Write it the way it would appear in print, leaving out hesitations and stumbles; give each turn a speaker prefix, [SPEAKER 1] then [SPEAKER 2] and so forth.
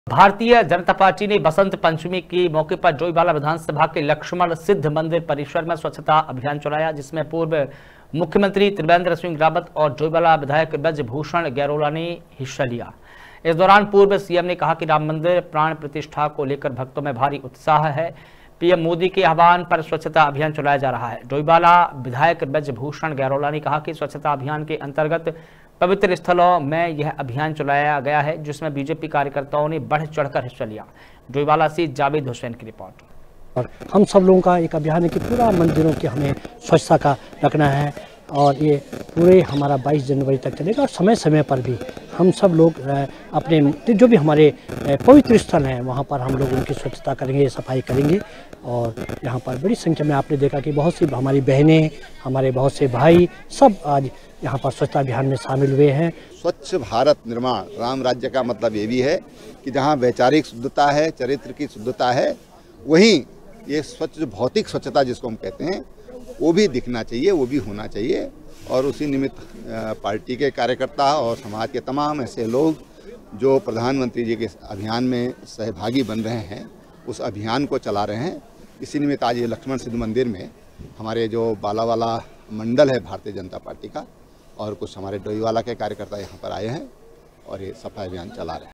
[SPEAKER 1] Bharatiya Janata party ने बसंत पंचमी के मौके पर डोईवाला विधानसभा के लक्ष्मण सिद्ध मंदिर परिसर में स्वच्छता अभियान चलाया, जिसमें पूर्व मुख्यमंत्री त्रिवेंद्र सिंह रावत और डोईवाला विधायक ब्रजभूषण गैरोला ने हिस्सा लिया। इस दौरान पूर्व सीएम ने कहा कि राम मंदिर प्राण प्रतिष्ठा को लेकर भक्तों में भारी उत्साह है। पीएम मोदी के आह्वान पर स्वच्छता अभियान चलाया जा रहा है। डोईवाला विधायक ब्रजभूषण गैरोला ने कहा कि स्वच्छता अभियान के अंतर्गत पवित्र स्थलों में यह अभियान चलाया गया है, जिसमें बीजेपी कार्यकर्ताओं ने बढ़ चढ़कर हिस्सा लिया। डोईवाला से जावेद हुसैन की रिपोर्ट।
[SPEAKER 2] और हम सब लोगों का एक अभियान है कि पूरा मंदिरों की हमें स्वच्छता का रखना है और ये पूरे हमारा 22 जनवरी तक चलेगा। और समय समय पर भी हम सब लोग अपने जो भी हमारे पवित्र स्थल हैं वहाँ पर हम लोग उनकी स्वच्छता करेंगे, सफाई करेंगे। और यहाँ पर बड़ी संख्या में आपने देखा कि बहुत सी हमारी बहनें, हमारे बहुत से भाई सब आज यहाँ पर स्वच्छता अभियान में शामिल हुए हैं।
[SPEAKER 3] स्वच्छ भारत निर्माण राम राज्य का मतलब ये भी है कि जहाँ वैचारिक शुद्धता है, चरित्र की शुद्धता है, वहीं ये स्वच्छ भौतिक स्वच्छता जिसको हम कहते हैं वो भी दिखना चाहिए, वो भी होना चाहिए। और उसी निमित्त पार्टी के कार्यकर्ता और समाज के तमाम ऐसे लोग जो प्रधानमंत्री जी के अभियान में सहभागी बन रहे हैं, उस अभियान को चला रहे हैं। इसी निमित्त आज ये लक्ष्मण सिद्ध मंदिर में हमारे जो बालावाला मंडल है भारतीय जनता पार्टी का और कुछ हमारे डोईवाला के कार्यकर्ता यहाँ पर आए हैं और ये सफाई अभियान चला रहे हैं।